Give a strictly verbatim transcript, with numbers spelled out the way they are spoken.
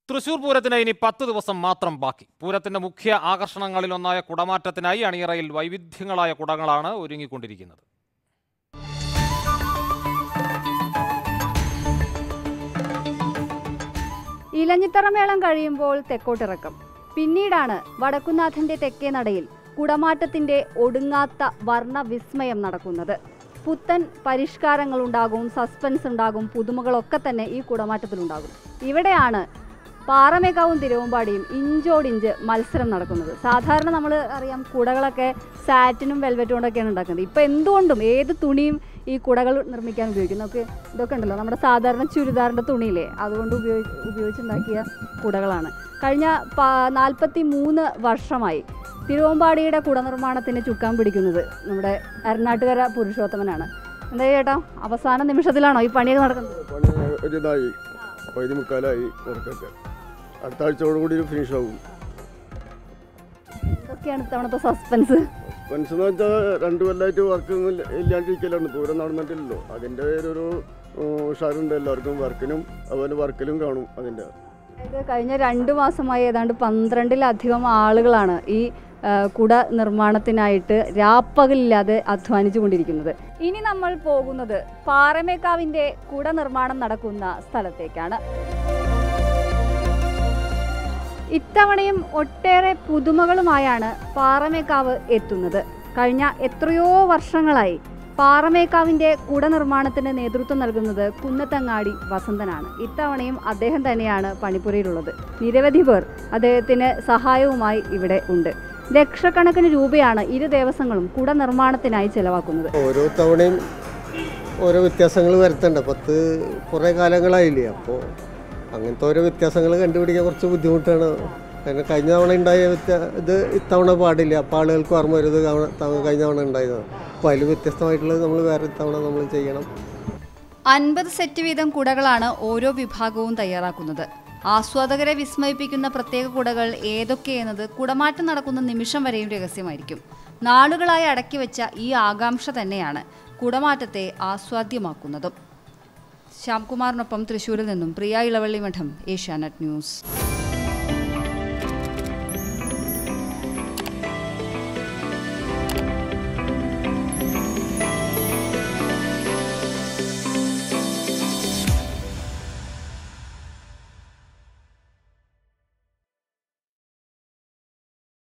തൃശൂർ പൂരത്തിന് ഇനി പത്ത് ദിവസം മാത്രം ബാക്കി. പൂരത്തിന്റെ മുഖ്യ ആകർഷണങ്ങളിലൊന്നായ കുടമാറ്റത്തിനായി അണിയറയിൽ വൈവിധ്യങ്ങളായ കുടങ്ങളാണ് ഒരുങ്ങിക്കൊണ്ടിരിക്കുന്നത്. ഇലഞ്ഞിത്തറമേളം കഴിയുമ്പോൾ തെക്കോട്ടിറക്കം. പിന്നീടാണ് വടക്കുന്നാഥന്റെ തെക്കേ നടയിൽ കുടമാറ്റത്തിന്റെ ഒടുങ്ങാത്ത വർണ്ണ വിസ്മയം നടക്കുന്നത്. പുത്തൻ പരിഷ്കാരങ്ങളുണ്ടാകും, സസ്പെൻസ് ഉണ്ടാകും, പുതുമകളൊക്കെ തന്നെ ഈ കുടമാറ്റത്തിലുണ്ടാകും. ഇവിടെയാണ് പാറമേക്കാവും തിരുവമ്പാടിയും ഇഞ്ചോടിഞ്ച് മത്സരം നടക്കുന്നത്. സാധാരണ നമ്മൾ അറിയാം കുടകളൊക്കെ സാറ്റിനും വെൽവെറ്റും കൊണ്ടൊക്കെയാണ് ഉണ്ടാക്കുന്നത്. ഇപ്പം എന്തുകൊണ്ടും ഏത് തുണിയും ഈ കുടകൾ നിർമ്മിക്കാൻ ഉപയോഗിക്കും. നമുക്ക് ഇതൊക്കെ ഉണ്ടല്ലോ, നമ്മുടെ സാധാരണ ചുരിദാറിൻ്റെ തുണിയില്ലേ, അതുകൊണ്ട് ഉപയോഗി ഉപയോഗിച്ചുണ്ടാക്കിയ കുടകളാണ്. കഴിഞ്ഞ നാൽപ്പത്തി മൂന്ന് വർഷമായി തിരുവമ്പാടിയുടെ കുട നിർമ്മാണത്തിന് ചുക്കാൻ പിടിക്കുന്നത് നമ്മുടെ അരനാട്ടുകര പുരുഷോത്തമനാണ്. എന്താ ചേട്ടാ, അവസാന നിമിഷത്തിലാണോ ഈ പണിയൊക്കെ നടക്കുന്നത്? അടുത്ത ആഴ്ചയോടുകൂടി ഫിനിഷ് ആവും. എന്തൊക്കെയാണ് ഇത്തവണത്തെ സസ്പെൻസ്? സസ്പെൻസ് എന്ന് വെച്ചാൽ രണ്ടു കൊല്ലമായിട്ട് വർക്ക് ഇല്ലാണ്ടിരിക്കലാണ്, പൂരം നടന്നിട്ടില്ലല്ലോ. അതിൻ്റെ ഒരു ഉഷാറുണ്ട് എല്ലാവർക്കും, വർക്കിനും അതുപോലെ വർക്കിലും കാണും. അതിൻ്റെ ഇത് കഴിഞ്ഞ രണ്ട് മാസമായി ഏതാണ്ട് പന്ത്രണ്ടിലധികം ആളുകളാണ് ഈ കുട നിർമ്മാണത്തിനായിട്ട് രാപ്പകലില്ലാതെ അധ്വാനിച്ചു കൊണ്ടിരിക്കുന്നത്. ഇനി നമ്മൾ പോകുന്നത് പാറമേക്കാവിൻ്റെ കുട നിർമ്മാണം നടക്കുന്ന സ്ഥലത്തേക്കാണ്. ഇത്തവണയും ഒട്ടേറെ പുതുമകളുമായാണ് പാറമേക്കാവ് എത്തുന്നത്. കഴിഞ്ഞ എത്രയോ വർഷങ്ങളായി പാറമേക്കാവിൻ്റെ കുട നിർമ്മാണത്തിന് നേതൃത്വം നൽകുന്നത് കുന്നത്തങ്ങാടി വസന്തനാണ്. ഇത്തവണയും അദ്ദേഹം തന്നെയാണ് പണിപ്പുരയിലുള്ളത്. നിരവധി പേർ അദ്ദേഹത്തിന് സഹായവുമായി ഇവിടെ ഉണ്ട്. ലക്ഷക്കണക്കിന് രൂപയാണ് ഇരു ദേവസ്വങ്ങളും കുട നിർമ്മാണത്തിനായി ചെലവാക്കുന്നത്. ഓരോ തവണയും ഓരോ വ്യത്യാസങ്ങൾ വരുത്തണ്ട. പത്ത് കുറേ കാലങ്ങളായില്ലേ, അപ്പോൾ അങ്ങനത്തെ ഓരോ വ്യത്യാസങ്ങൾ കണ്ടുപിടിക്കാൻ കുറച്ച് ബുദ്ധിമുട്ടാണ്. കാരണം കഴിഞ്ഞ തവണ ഉണ്ടായ വ്യത്യാ ഇത് ഇത്തവണ പാടില്ല, അപ്പോൾ ആളുകൾക്ക് ഓർമ്മ വരുന്നത് കഴിഞ്ഞ തവണ ഉണ്ടായത്. അപ്പോൾ അതിൽ വ്യത്യസ്തമായിട്ടുള്ളത് നമ്മൾ വേറെ തവണ നമ്മൾ ചെയ്യണം. അൻപത് സെറ്റ് വീതം കുടകളാണ് ഓരോ വിഭാഗവും തയ്യാറാക്കുന്നത്. ആസ്വാദകരെ വിസ്മയിപ്പിക്കുന്ന പ്രത്യേക കുടകൾ ഏതൊക്കെയെന്നത് കുടമാറ്റം നടക്കുന്ന നിമിഷം വരെയും രഹസ്യമായിരിക്കും. നാളുകളായി അടക്കി വെച്ച ഈ ആകാംക്ഷ തന്നെയാണ് കുടമാറ്റത്തെ ആസ്വാദ്യമാക്കുന്നതും. ശ്യാംകുമാറിനൊപ്പം തൃശ്ശൂരിൽ നിന്നും പ്രിയ ഇളവള്ളി മഠം, ഏഷ്യാനെറ്റ് ന്യൂസ്.